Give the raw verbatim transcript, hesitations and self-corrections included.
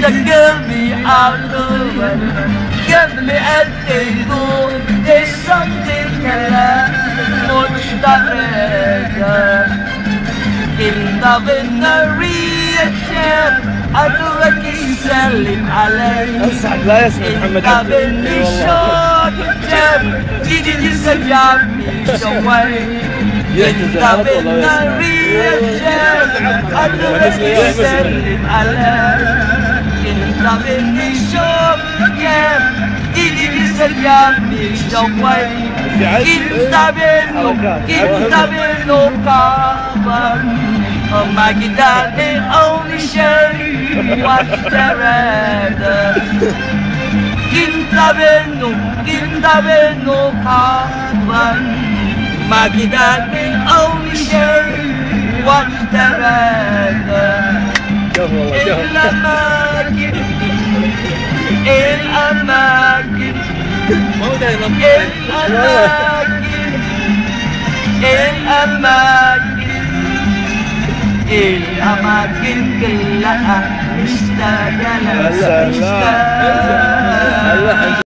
قلبي عطول قبل أن تقول there's something كلام مش طبيعي انت بالنرية أدرك يسلم علي أنصحك لا يسمع محمد عبد الله انت بالنشاط الجاب تيجي تسجعني شوي انت بالنرية أدرك يسلم علي انت بالنشاط الجاب تيجي تسجعني شوي انت بالنو انت بالنو كابر Oh my God, the only Sherry, what the rather. Kintabeno, Kintabeno, Kavan. My God, the only Sherry, what the rather. El Amakin, El Amakin, El Amakin, El Amakin. الأماكن كلها مشتاقة لها مشتاقة